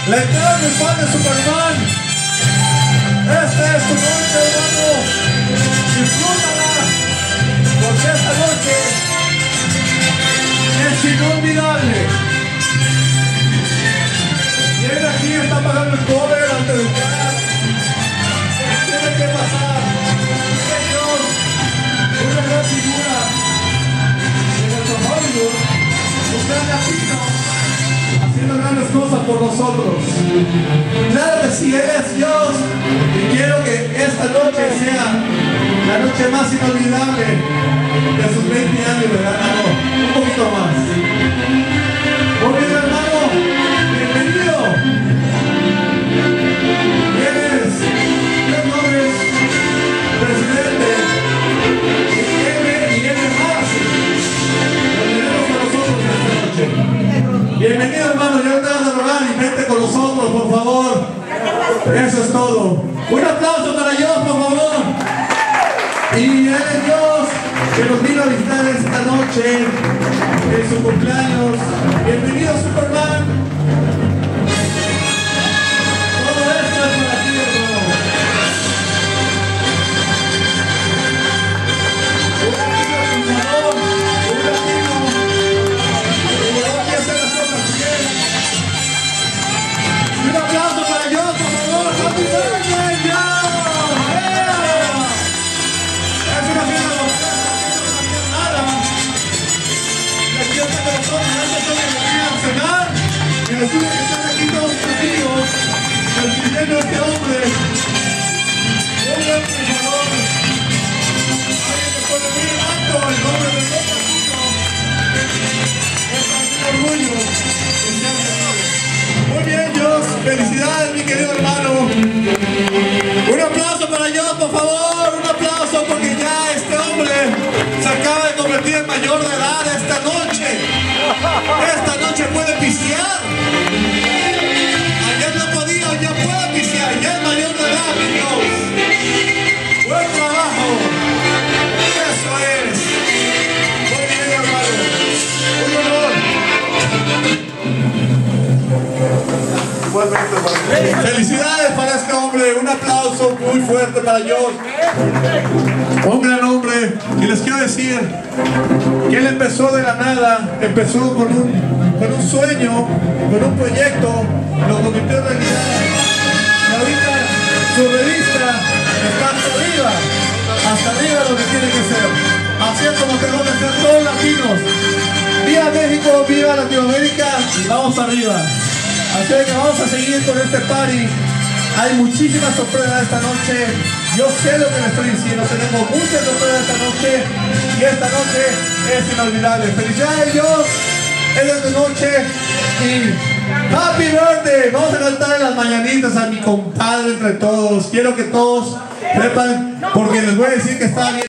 La entrada de fan de Superman. Esta es tu noche, hermano. Disfrútala, porque esta noche es inolvidable. Viene aquí, está pagando el cover antes de entrar. Tiene que pasar. Señor, una gran figura de nuestro Hollywood, un gran latino, haciendo grandes cosas por nosotros. Claro que sí, Él es Dios. Y quiero que esta noche sea la noche más inolvidable de sus 20 años de edad. No, un poquito más. Muy bien, hermano. Bienvenido. Eres Dios Nombres, presidente. Y M más. Lo tenemos con nosotros esta noche. Bienvenido, hermano. Ya te vas a rogar y vente con nosotros, por favor. Eso es todo. Un aplauso para Dios, por favor. Y Él es Dios que nos vino a visitar esta noche en su cumpleaños. Bienvenido, Superman. Todo esto es para ti, hermano. Un latino triunfador, un latino que llegó aquí a hacer las cosas bien. Y un aplauso para Dios, por favor. ¡Happy birthday, Dios! Es una fiesta de los tres, no nada. Les quiero que me lo tomen antes de que vengan a cenar. Y resulta que están aquí todos sus amigos, recibiendo a este hombre. Un gran triunfador. Alguien que puede venir alto el nombre de Dios latino. Es para un orgullo que sean menores. Muy bien, Dios. Felicidades, mi querido hermano. Un aplauso para Dios, por favor. Un aplauso porque ya este hombre se acaba de convertir en mayor de edad esta noche. Esta noche puede pistear. Ayer no podía, hoy ya puede pistear. Ya es mayor de edad, mi Dios. Buen trabajo. Eso es. Muy bien, hermano. Un honor. Felicidades para este hombre. Un aplauso muy fuerte para Dios. Un gran hombre. Y les quiero decir que él empezó de la nada. Empezó con un sueño, con un proyecto. Lo convirtió en realidad. Y ahorita su revista está hasta arriba lo que tiene que ser. Así es como tenemos que ser todos latinos. Viva México, viva Latinoamérica y vamos para arriba. Así que vamos a seguir con este party. Hay muchísimas sorpresas esta noche. Yo sé lo que le estoy diciendo. Tenemos muchas sorpresas esta noche. Y esta noche es inolvidable. Felicidades, Dios. Esta es tu noche. Y Happy Birthday. Vamos a cantar en las mañanitas a mi compadre entre todos. Quiero que todos sepan, porque les voy a decir que está bien.